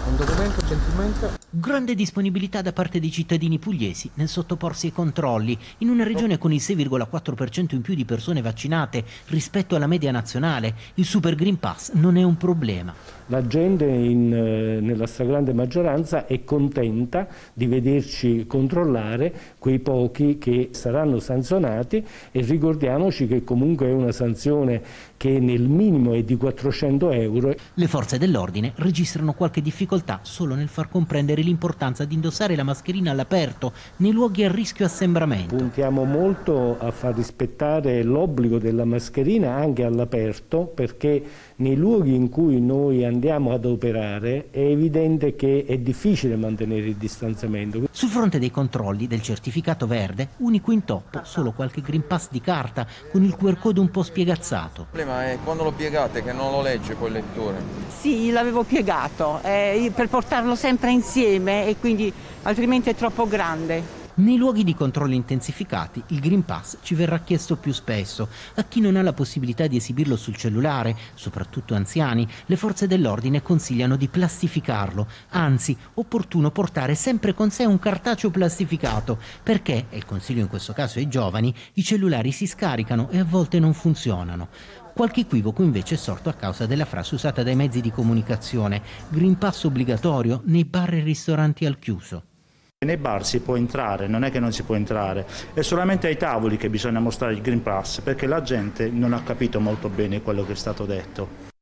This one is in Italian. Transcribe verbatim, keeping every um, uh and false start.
Un documento gentilmente. Grande disponibilità da parte dei cittadini pugliesi nel sottoporsi ai controlli. In una regione con il sei virgola quattro per cento in più di persone vaccinate rispetto alla media nazionale, il Super Green Pass non è un problema. La gente in, eh, nella stragrande maggioranza è contenta di vederci controllare quei pochi che saranno sanzionati, e ricordiamoci che comunque è una sanzione che nel minimo è di quattrocento euro. Le forze dell'ordine registrano qualche difficoltà solo nel far comprendere l'importanza di indossare la mascherina all'aperto nei luoghi a rischio assembramento. Puntiamo molto a far rispettare l'obbligo della mascherina anche all'aperto, perché nei luoghi in cui noi andiamo ad operare è evidente che è difficile mantenere il distanziamento. Sul fronte dei controlli del certificato verde, unico intoppo, solo qualche Green Pass di carta con il Q R code un po' spiegazzato. Il problema è quando lo piegate che non lo legge poi il lettore. Sì, l'avevo piegato eh, per portarlo sempre insieme, e quindi altrimenti è troppo grande. Nei luoghi di controllo intensificati il Green Pass ci verrà chiesto più spesso. A chi non ha la possibilità di esibirlo sul cellulare, soprattutto anziani, le forze dell'ordine consigliano di plastificarlo. Anzi, opportuno portare sempre con sé un cartaceo plastificato, perché, e il consiglio in questo caso ai giovani, i cellulari si scaricano e a volte non funzionano. Qualche equivoco invece è sorto a causa della frase usata dai mezzi di comunicazione: Green Pass obbligatorio nei bar e ristoranti al chiuso. Nei bar si può entrare, non è che non si può entrare, è solamente ai tavoli che bisogna mostrare il Green Pass, perché la gente non ha capito molto bene quello che è stato detto.